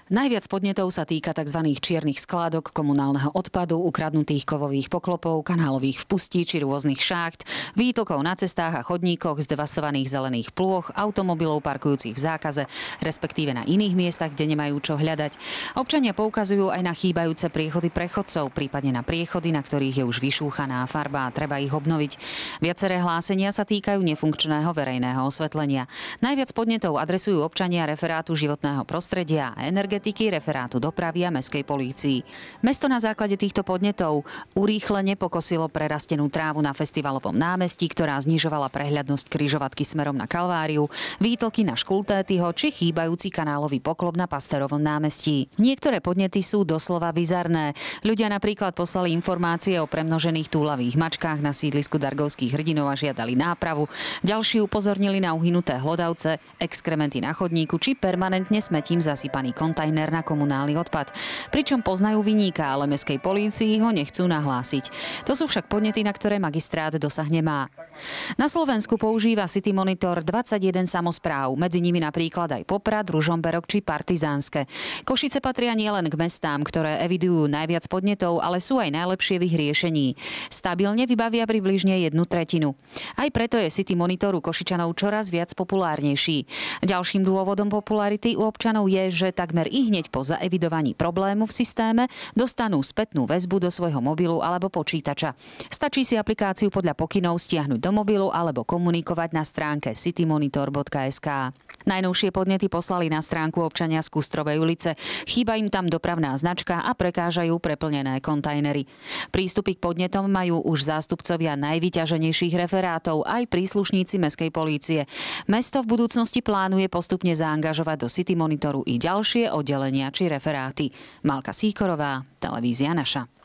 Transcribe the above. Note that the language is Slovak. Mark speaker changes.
Speaker 1: Najviac podnetov sa týka tzv. Čiernych skládok, komunálneho odpadu, ukradnutých kovových poklopov, kanálových vpustí či rôznych šácht, výtlkov na cestách a chodníkoch, zdevastovaných zelených plôch, automobilov parkujúcich v zákaze, respektíve na iných miestach, kde nemajú čo hľadať. Občania poukazujú aj na chýbajúce priechody prechodcov, prípadne na priechody, na ktorých je už vyšúchaná farba a treba ich obnoviť. Viaceré hlásenia sa týkajú nefunkčného verejného osvetlenia. Najviac podnetov adresujú občania referátu životného prostredia a energetiky, referátu dopravy a mestskej polícii. Mesto na základe týchto podnetov urýchlene pokosilo prerastenú trávu na Festivalovom námestí, ktorá znižovala prehľadnosť križovatky smerom na Kalváriu, výtlky na Škultétyho či chýbajúci kanálový poklop na Pasterovom námestí. Niektoré podnety sú doslova bizarné. Ľudia napríklad poslali informácie o premnožených túlavých mačkách na sídlisku Dargovských hrdinov a žiadali nápravu. Ďalší upozornili na uhynuté hlodavce, exkrementy na chodníku či permanentne smetím zasypaný kontajner na komunálny odpad. Pričom poznajú viníka, ale mestskej polícii ho nechcú nahlásiť. To sú však podnety, na ktoré magistrát dosah nemá. Na Slovensku používa City Monitor 21 samospráv, medzi nimi napríklad aj Poprad, Ružomberok či Partizánske. Košice patria nielen k mestám, ktoré evidujú najviac podnetov, ale sú aj najlepšie v ich riešení. Stabilne vybavia približne 1/3. Aj preto je City Monitor u Košičanov čoraz viac populárnejší. Ďalším dôvodom popularity u občanov je, že takmer hneď po zaevidovaní problému v systéme dostanú spätnú väzbu do svojho mobilu alebo počítača. Stačí si aplikáciu podľa pokynov stiahnuť do mobilu alebo komunikovať na stránke citymonitor.sk. Najnovšie podnety poslali na stránku občania z Kustrovej ulice. Chýba im tam dopravná značka a prekážajú preplnené kontajnery. Prístupy k podnetom majú už zástupcovia najvyťaženejších referátov aj príslušníci mestskej polície. Mesto v budúcnosti plánuje postupne zaangažovať do City Monitoru i ďalšie oddelenia či referáty. Malka Síkorová, televízia Naša.